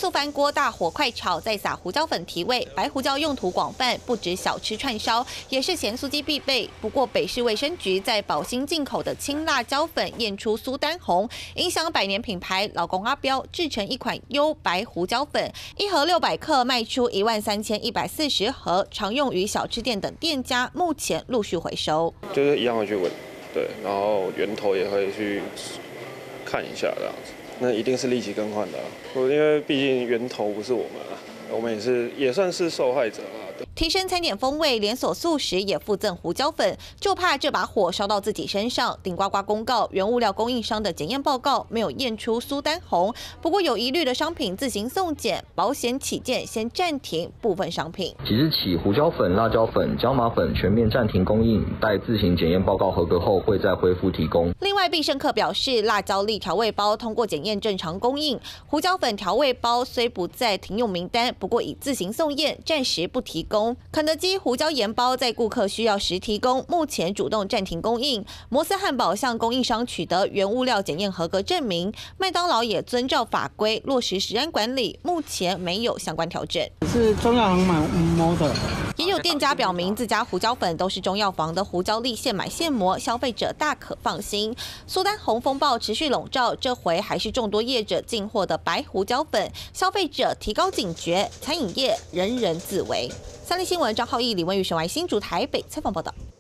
速翻锅，大火快炒，再撒胡椒粉提味。白胡椒用途广泛，不止小吃串烧，也是咸酥鸡必备。不过，北市卫生局在宝兴进口的青辣椒粉验出苏丹红，影响百年品牌老公阿彪制成一款优白胡椒粉，一盒600克卖出13140盒，常用于小吃店等店家，目前陆续回收。 就是一样会去闻，对，然后源头也会去看一下这样子。 那一定是立即更换的，因为毕竟源头不是我们啊，我们也算是受害者啊。 提升餐点风味，连锁素食也附赠胡椒粉，就怕这把火烧到自己身上。顶呱呱公告，原物料供应商的检验报告没有验出苏丹红，不过有疑虑的商品自行送检，保险起见先暂停部分商品。 即日起，胡椒粉、辣椒粉、椒麻粉全面暂停供应，待自行检验报告合格后会再恢复提供。 另外，必胜客表示，辣椒粒调味包通过检验正常供应，胡椒粉调味包虽不在停用名单，不过已自行送验，暂时不提供。 肯德基胡椒盐包在顾客需要时提供，目前主动暂停供应。摩斯汉堡向供应商取得原物料检验合格证明，麦当劳也遵照法规落实食安管理，目前没有相关调整。 是中药行买的， 也有店家表明自家胡椒粉都是中药房的胡椒粒，现买现磨，消费者大可放心。苏丹红风暴持续笼罩，这回还是众多业者进货的白胡椒粉，消费者提高警觉，餐饮业人人自危。三立新闻张浩毅、李文宇、沈怀新竹台北采访报道。